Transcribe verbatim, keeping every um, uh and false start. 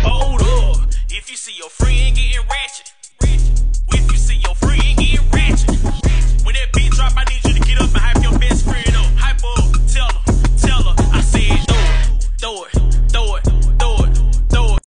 hold up. If you see your friend getting ratchet, if you see your friend getting ratchet, when that beat drop, I need you to get up and hype your best friend up. Hype up, tell her, tell her, I said throw it, throw it.